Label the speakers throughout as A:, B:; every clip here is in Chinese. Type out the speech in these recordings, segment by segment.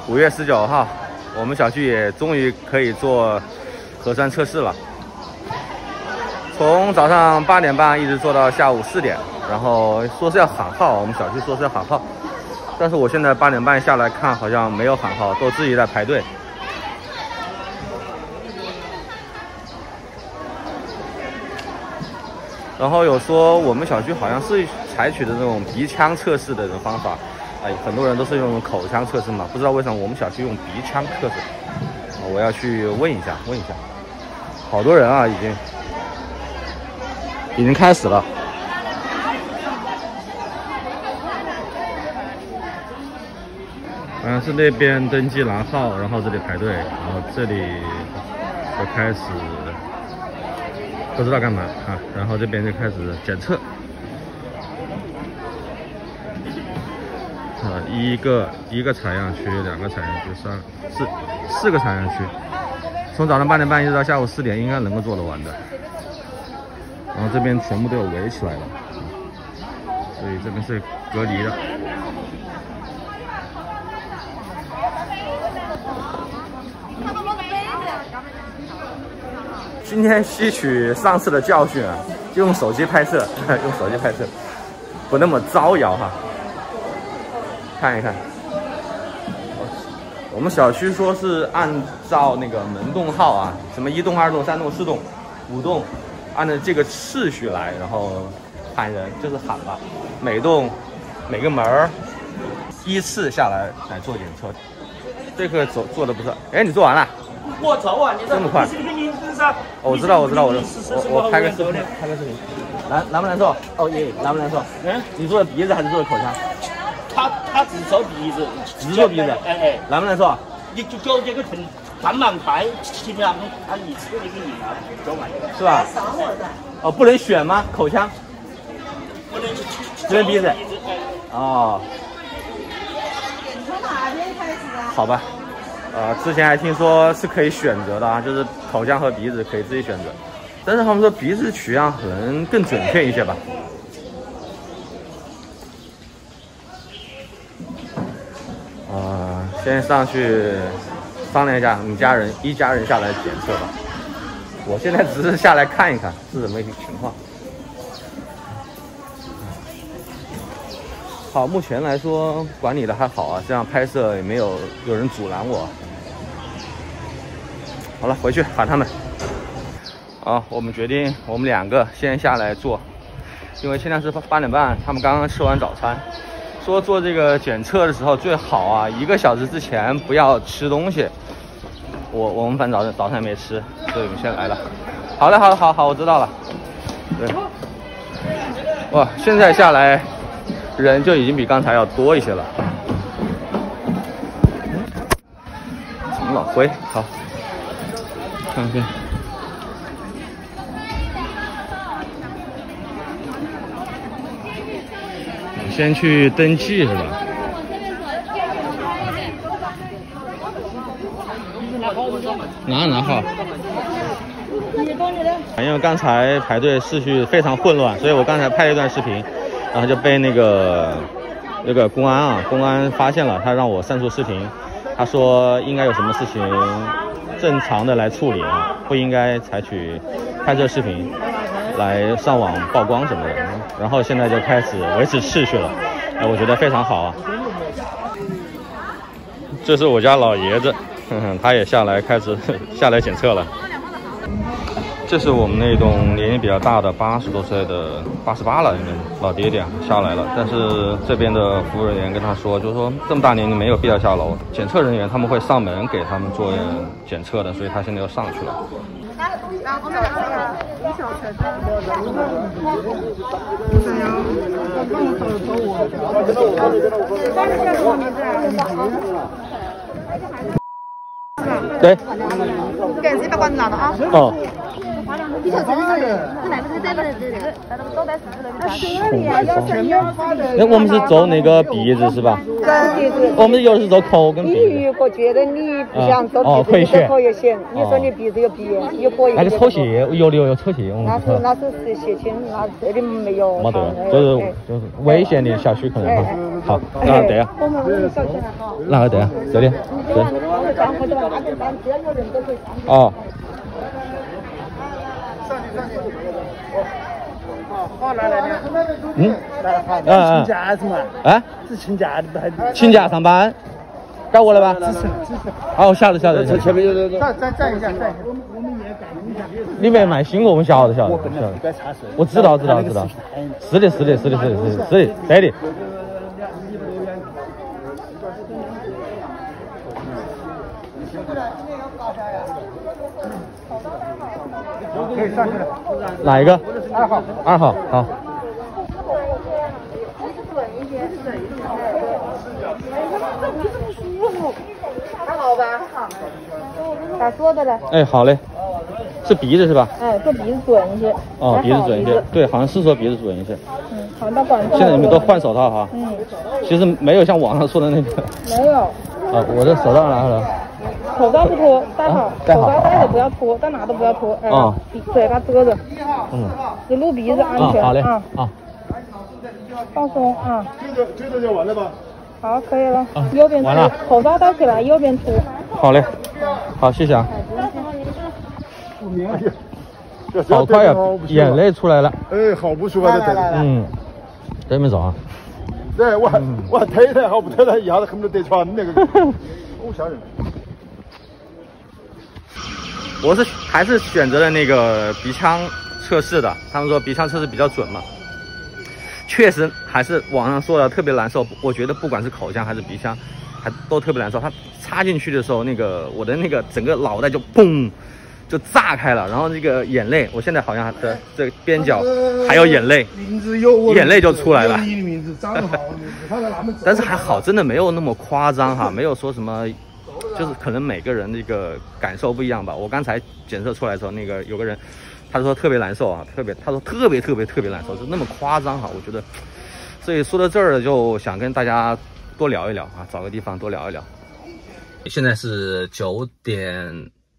A: 5月19号，我们小区也终于可以做核酸测试了。从早上8点半一直做到下午4点，然后说是要喊号，我们小区说是要喊号，但是我现在8点半下来看，好像没有喊号，都自己在排队。然后有说我们小区好像是采取的那种鼻腔测试的这种方法，哎，很多人都是用口腔测试嘛，不知道为什么我们小区用鼻腔测试，我要去问一下。好多人啊，已经开始了。是那边登记拿号，然后这里排队，然后这里就开始不知道干嘛啊，然后这边就开始检测。一个采样区，2个采样区，4个采样区，从早上8点半一直到下午4点，应该能够做得完的。然后这边全部都有围起来了，所以这边是隔离的。今天吸取上次的教训啊，就用手机拍摄，不那么招摇哈。看一看，我们小区说是按照那个门栋号啊，什么1栋、2栋、3栋、4栋、5栋，按照这个次序来，然后喊人，就是喊吧，每个门儿依次下来做检测。这个做的不是，哎，你做完了？
B: 我做完，你
A: 这么快？我知道，我拍个视频。难不难受？哦耶，难不难受？你做的鼻子还是做的口腔？
B: 他只做鼻子，
A: 难不难受？
B: 你就这个慢慢拍，尽量他一次就给你做完，
A: 是吧？哦，不能选吗？口腔？只能鼻子。哦。从哪边开始啊？好吧。之前还听说是可以选择的啊，就是口腔和鼻子可以自己选择，但是他们说鼻子取样可能更准确一些吧。先上去商量一下，你一家人下来检测吧。我现在只是下来看一看是怎么一个情况。好，目前来说管理的还好啊，这样拍摄也没有人阻拦我。好了，回去喊他们。好，我们决定我们2个先下来做，因为现在是8点半，他们刚刚吃完早餐。说做这个检测的时候最好啊，1个小时之前不要吃东西。我们反正早餐没吃，所以我们先来了。好的，好，我知道了。对。哇，现在下来人就已经比刚才要多一些了。陈老辉，好，看看。先去登记是吧？拿号。因为刚才排队秩序非常混乱，所以我刚才拍了一段视频，然后就被那个公安发现了，他让我删除视频，他说应该有什么事情正常的来处理，不应该采取拍摄视频来上网曝光什么的。然后现在就开始维持秩序了，我觉得非常好啊。这是我家老爷子，他也下来检测了。这是我们那栋年纪比较大的80多岁的88了，老爹爹下来了，但是这边的服务人员跟他说，就是说这么大年纪没有必要下楼，检测人员他们会上门给他们做检测的，所以他现在要上去了。对。
C: 给自己把管子拿到啊。
A: 哦。
C: 你说真的，这来不是在那个招待室
A: 那我们是走那个鼻子是吧？我们有的是走口跟鼻子。
D: 你如果觉得你不想走鼻子，可以选。你说你鼻子有鼻炎，有可以。
A: 那个抽血有抽血，
D: 那是血清，那这里没有。
A: 没得，就是危险的小区可能哈。 好，那对啊，那个对啊，这里，对。哦。
E: 好，来来来，
A: 请
E: 假是嘛？
A: 啊？
E: 是请假的还是？
A: 请假上班，该我了吧？
E: 支持。
A: 好，晓得。
E: 前面有。再站一下。我们也感应一下。
A: 里面卖新，我们晓得。
E: 我本来不该插手。我
A: 知道。是的，对的。
E: 可以上去了。
A: 哪一个？2号。好。
D: 还好吧？咋说的了？
A: 哎，好嘞。是鼻子是吧？
D: 哎，说鼻子准一些。
A: 哦，鼻子准一些。对，好像是说鼻子准一些。
D: 好，那管。
A: 现在你们都换手套哈。其实没有像网上说的那个。
D: 没有。
A: 啊，我的手套拿来了。
D: 口罩不脱，戴好。口罩戴着不要脱，到哪都不要脱。嘴巴遮着。只露鼻子安全。
A: 好嘞。
D: 放松啊。
E: 这个就完了吧？
D: 好，可以了。右边出，口罩戴起来，右边出。
A: 好嘞。好，谢谢啊。好快呀，眼泪出来了。
E: 哎，好不舒服的。
A: 对面走啊。
E: 对，我推他好不推他，一下子恨不得得穿那个。好吓人。
A: 我还是选择了那个鼻腔测试的，他们说鼻腔测试比较准嘛。确实还是网上说的特别难受，我觉得不管是口腔还是鼻腔，还都特别难受。它插进去的时候，我的那个整个脑袋就砰就炸开了，然后这个眼泪，我现在好像这边角还有眼泪，眼泪就出来了。但是还好，真的没有那么夸张哈，没有说什么。就是可能每个人这个感受不一样吧。我刚才检测出来的时候，有个人，他说特别难受啊，他说特别难受，就那么夸张哈。我觉得，所以说到这儿就想跟大家多聊一聊啊，找个地方多聊一聊。现在是9点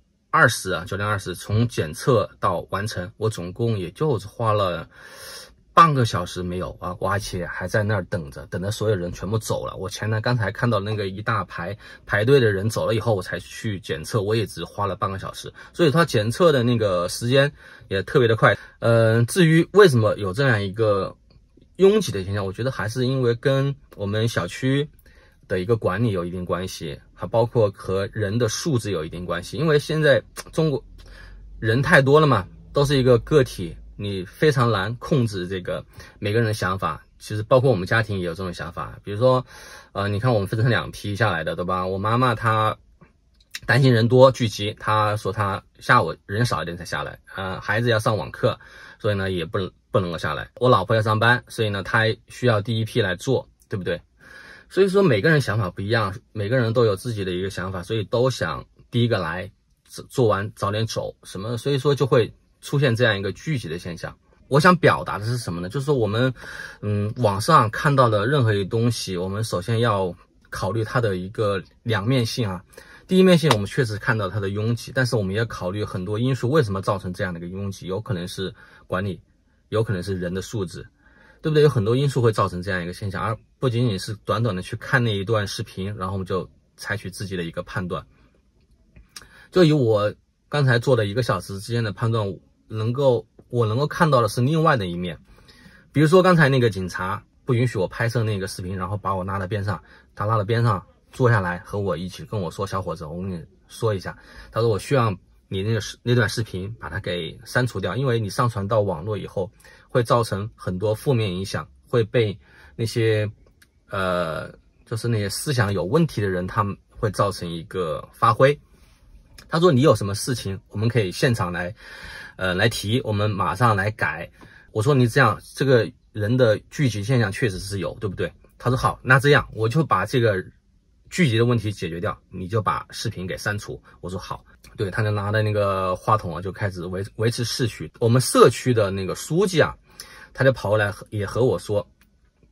A: 20啊，9点20，从检测到完成，我总共也就是花了半个小时没有啊，我而且还在那儿等着所有人全部走了。我刚才看到那个一大排队的人走了以后，我才去检测，我也只花了半个小时，所以他检测的那个时间也特别的快。至于为什么有这样一个拥挤的现象，我觉得还是因为跟我们小区的一个管理有一定关系，还包括和人的素质有一定关系。因为现在中国人太多了嘛，都是一个个体。你非常难控制这个每个人的想法，其实包括我们家庭也有这种想法。比如说，你看我们分成2批下来的，对吧？我妈妈她担心人多聚集，她说她下午人少一点才下来。孩子要上网课，所以呢也不能够下来。我老婆要上班，所以呢她需要第一批来做，对不对？所以说每个人想法不一样，每个人都有自己的一个想法，所以都想第一个来做完早点走什么，所以说就会出现这样一个聚集的现象。我想表达的是什么呢？就是说我们网上看到的任何一个东西，我们首先要考虑它的一个两面性啊。第一面性，我们确实看到它的拥挤，但是我们也考虑很多因素为什么造成这样的一个拥挤，有可能是管理，有可能是人的素质，对不对？有很多因素会造成这样一个现象，而不仅仅是短短的去看那一段视频，然后我们就采取自己的一个判断。就以我刚才做的1个小时之间的判断，我能够看到的是另外的一面。比如说刚才那个警察不允许我拍摄那个视频，然后把我拉到边上，他拉到边上坐下来和我一起跟我说，小伙子，我跟你说一下，他说我需要你那段视频把它给删除掉，因为你上传到网络以后会造成很多负面影响，会被那些就是那些思想有问题的人，他们会造成一个发挥。他说你有什么事情我们可以现场来提，我们马上来改。我说你这样，这个人的聚集现象确实是有，对不对？他说好，那这样我就把这个聚集的问题解决掉，你就把视频给删除。我说好，对，他就拿着那个话筒啊，就开始维持秩序。我们社区的那个书记啊，他就跑过来也和我说，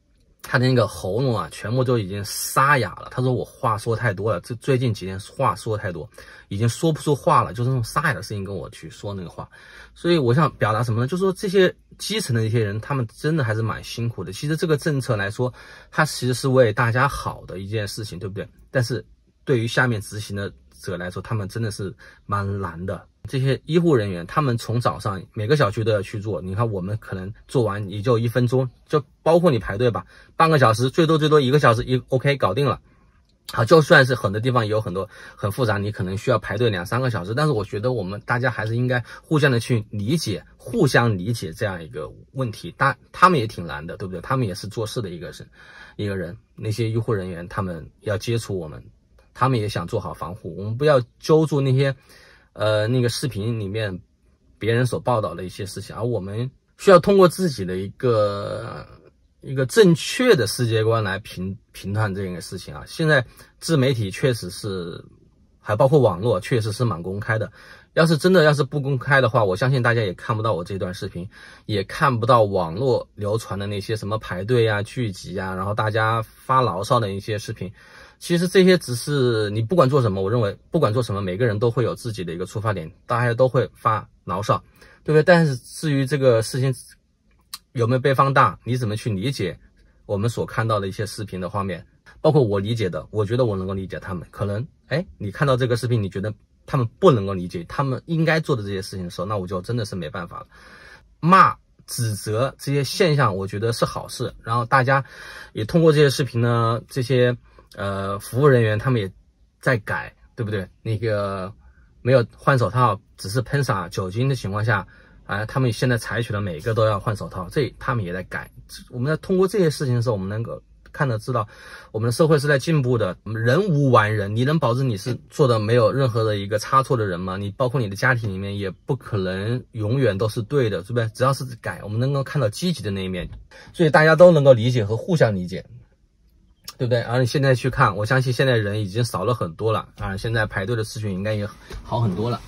A: 他的那个喉咙啊，全部都已经沙哑了。他说我话说太多了，最近几天话说太多，已经说不出话了，就是那种沙哑的声音跟我去说那个话。所以我想表达什么呢？就是说这些基层的一些人，他们真的还是蛮辛苦的。其实这个政策来说，它其实是为大家好的一件事情，对不对？但是对于下面执行的者来说，他们真的是蛮难的。这些医护人员，他们从早上每个小区都要去做。你看，我们可能做完也就1分钟，就包括你排队吧，半个小时，最多1个小时OK 搞定了。好，就算是很多地方也有很多很复杂，你可能需要排队2、3个小时，但是我觉得我们大家还是应该互相的去理解，互相理解这样一个问题。他们也挺难的，对不对？他们也是做事的一个人，那些医护人员他们要接触我们，他们也想做好防护。我们不要揪住那些那个视频里面别人所报道的一些事情，而我们需要通过自己的一个正确的世界观来评判这个事情啊。现在自媒体确实是，还包括网络确实是蛮公开的。要是不公开的话，我相信大家也看不到我这段视频，也看不到网络流传的那些什么排队啊、聚集啊，然后大家发牢骚的一些视频。其实这些只是你不管做什么，我认为不管做什么，每个人都会有自己的一个出发点，大家都会发牢骚，对不对？但是至于这个事情有没有被放大，你怎么去理解我们所看到的一些视频的画面，包括我理解的，我觉得我能够理解他们。可能你看到这个视频，你觉得他们不能够理解他们应该做的这些事情的时候，那我就真的是没办法了。骂指责这些现象，我觉得是好事。然后大家也通过这些视频呢，这些服务人员他们也在改，对不对？那个没有换手套，只是喷洒酒精的情况下，他们现在采取了每个都要换手套，这他们也在改。我们在通过这些事情的时候，我们能够看得知道，我们的社会是在进步的。人无完人，你能保证你是做的没有任何的一个差错的人吗？你包括你的家庭里面也不可能永远都是对的，对不对？只要是改，我们能够看到积极的那一面，所以大家都能够理解和互相理解，对不对？而你现在去看，我相信现在人已经少了很多了啊！现在排队的次序应该也好很多了。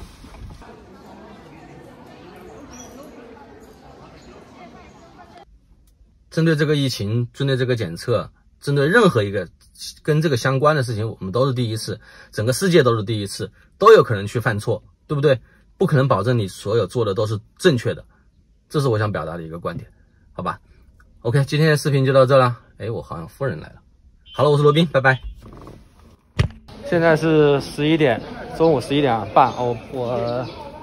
A: 针对这个疫情，针对这个检测，针对任何一个跟这个相关的事情，我们都是第一次，整个世界都是第一次，都有可能去犯错，对不对？不可能保证你所有做的都是正确的，这是我想表达的一个观点，好吧 ？OK， 今天的视频就到这了。我好像夫人来了。好了，我是罗宾，拜拜。现在是11点，中午11点半。我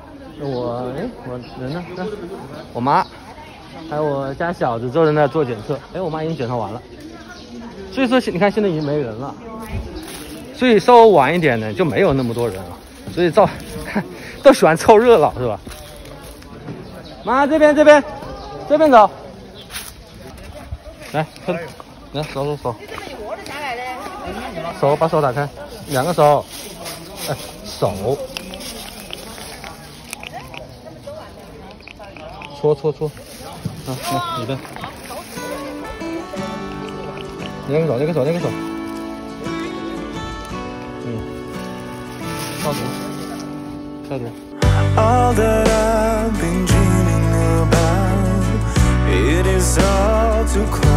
A: 人呢？我妈。还有我家小子都在那做检测，我妈已经检测完了，所以说你看现在已经没人了，所以稍微晚一点呢就没有那么多人了，所以都喜欢凑热闹是吧？妈这边走，来手，把手打开，2个手，手，搓。你的，那个手，消毒。All that I've been dreaming about, it is all too close.